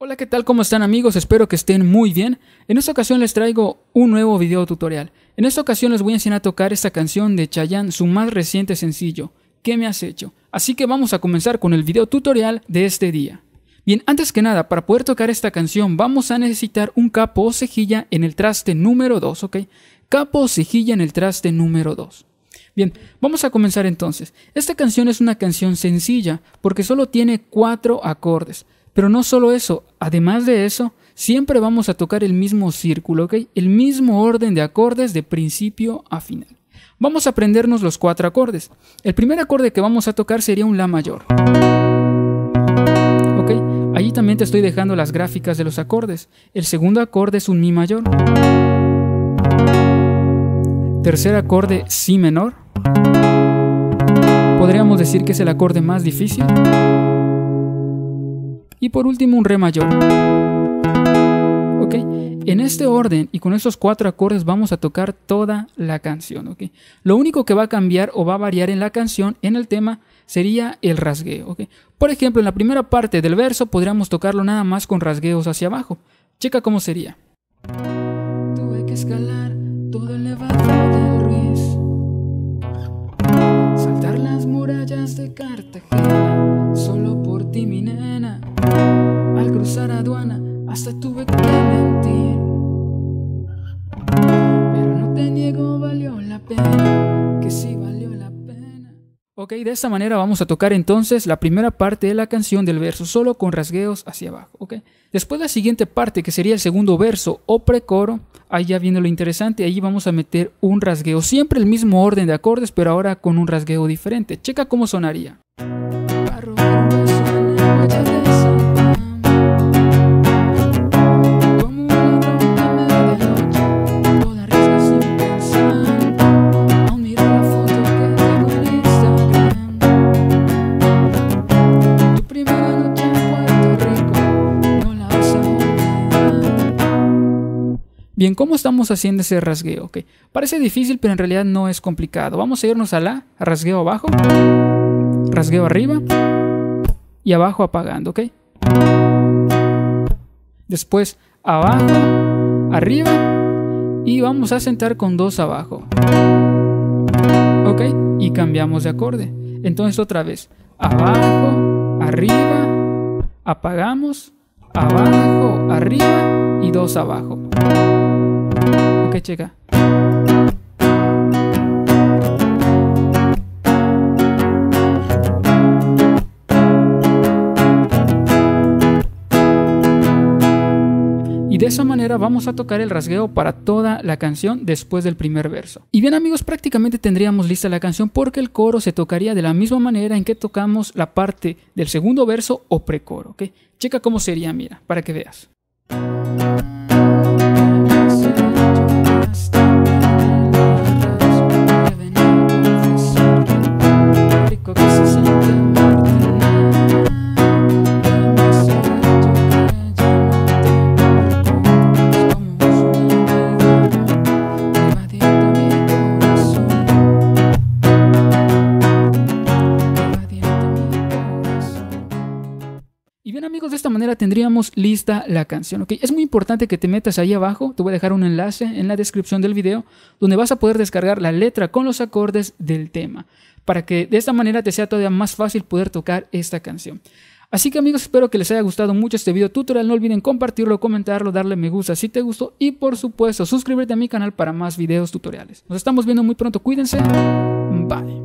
Hola, ¿qué tal? ¿Cómo están, amigos? Espero que estén muy bien. En esta ocasión les traigo un nuevo video tutorial. En esta ocasión les voy a enseñar a tocar esta canción de Chayanne, su más reciente sencillo, ¿Qué me has hecho? Así que vamos a comenzar con el video tutorial de este día. Bien, antes que nada, para poder tocar esta canción vamos a necesitar un capo o cejilla en el traste número 2, ¿ok? Capo o cejilla en el traste número 2. Bien, vamos a comenzar entonces. Esta canción es una canción sencilla porque solo tiene 4 acordes. Pero no solo eso, además de eso, siempre vamos a tocar el mismo círculo, ¿ok? El mismo orden de acordes de principio a final. Vamos a aprendernos los 4 acordes. El primer acorde que vamos a tocar sería un La mayor. ¿Ok? Allí también te estoy dejando las gráficas de los acordes. El segundo acorde es un Mi mayor. Tercer acorde, Si menor. Podríamos decir que es el acorde más difícil. Y por último un Re mayor. ¿Ok? En este orden y con esos 4 acordes vamos a tocar toda la canción. ¿Ok? Lo único que va a cambiar o va a variar en la canción, en el tema, sería el rasgueo. ¿Ok? Por ejemplo, en la primera parte del verso podríamos tocarlo nada más con rasgueos hacia abajo. Checa cómo sería. Tuve que escalar todo el nevado del Ruiz, saltar las murallas de Cartagena, solo por ti, mi nena. Al cruzar aduana hasta tuve que mentir, pero no te niego, valió la pena, que sí valió la pena. Ok, de esta manera vamos a tocar entonces la primera parte de la canción del verso, solo con rasgueos hacia abajo. Ok, después la siguiente parte, que sería el segundo verso o precoro, ahí ya viene lo interesante. Allí vamos a meter un rasgueo, siempre el mismo orden de acordes, pero ahora con un rasgueo diferente. Checa cómo sonaría. Bien, ¿cómo estamos haciendo ese rasgueo? Okay. Parece difícil, pero en realidad no es complicado. Vamos a irnos a la rasgueo abajo, rasgueo arriba y abajo apagando, ¿ok? Después abajo, arriba y vamos a sentar con 2 abajo, ¿ok? Y cambiamos de acorde. Entonces otra vez, abajo, arriba, apagamos, abajo, arriba y 2 abajo. Ok, checa. Y de esa manera vamos a tocar el rasgueo para toda la canción después del primer verso. Y bien, amigos, prácticamente tendríamos lista la canción porque el coro se tocaría de la misma manera en que tocamos la parte del segundo verso o precoro. ¿Ok? Checa cómo sería, mira, para que veas. Y bien, amigos, de esta manera tendríamos lista la canción, ¿ok? Es muy importante que te metas ahí abajo, te voy a dejar un enlace en la descripción del video donde vas a poder descargar la letra con los acordes del tema, para que de esta manera te sea todavía más fácil poder tocar esta canción. Así que, amigos, espero que les haya gustado mucho este video tutorial. No olviden compartirlo, comentarlo, darle me gusta si te gustó y, por supuesto, suscribirte a mi canal para más videos tutoriales. Nos estamos viendo muy pronto, cuídense, bye.